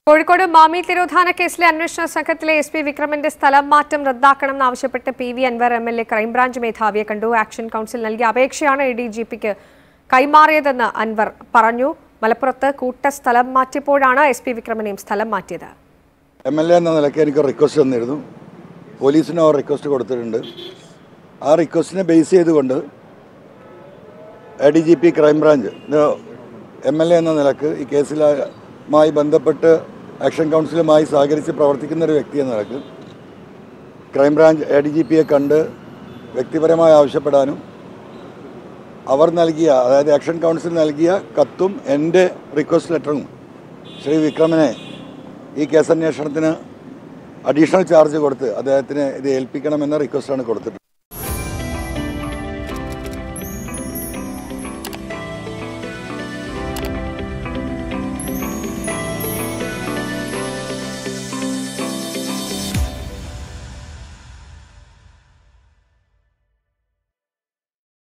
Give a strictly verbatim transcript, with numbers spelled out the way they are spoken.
കോഴിക്കോട് മാമി തിരോധാന കേസിലെ അന്വേഷണ സംഘത്തിലെ എസ് പി വിക്രമന്റെ സ്ഥലം മാറ്റം റദ്ദാക്കണമെന്നാവശ്യപ്പെട്ട് P V Anvar M L A crime branch മേധാവിയെ കണ്ടു. ആക്ഷൻ കൌൺസിൽ നൽകിയ അപേക്ഷയാണ് എ ഡി ജി പിക്ക് കൈമാറിയതെന്ന് അൻവർ പറഞ്ഞു. മലപ്പുറത്ത് കൂട്ട സ്ഥലം മാറ്റിയപ്പോഴാണ് എസ് പി വിക്രമനെയും സ്ഥലം മാറ്റിയത്. എം എൽ എ എന്ന നിലയ്ക്ക് എനിക്ക് റിക്വസ്റ്റ് തന്നിരുന്നു. പോലീസിന് അവർ റിക്വസ്റ്റ് കൊടുത്തിട്ടുണ്ട്. ആ റിക്വസ്റ്റിനെ ബേസ് ചെയ്തുകൊണ്ട് A D G P crime branch M L A എന്ന നിലക്ക് ഈ കേസിലുമായി ബന്ധപ്പെട്ട് ആക്ഷൻ കൗൺസിലുമായി സഹകരിച്ച് പ്രവർത്തിക്കുന്ന ഒരു വ്യക്തി എന്ന നിലക്ക് ക്രൈംബ്രാഞ്ച് എ ഡി ജി പിയെ കണ്ട് വ്യക്തിപരമായി ആവശ്യപ്പെടാനും അവർ നൽകിയ അതായത് ആക്ഷൻ കൗൺസിൽ നൽകിയ കത്തും എൻ്റെ റിക്വസ്റ്റ് ലെറ്ററും ശ്രീ വിക്രമനെ ഈ കേസന്വേഷണത്തിന് അഡീഷണൽ ചാർജ് കൊടുത്ത് അദ്ദേഹത്തിന് ഇത് ഏൽപ്പിക്കണമെന്ന റിക്വസ്റ്റാണ് കൊടുത്തിട്ടുള്ളത്.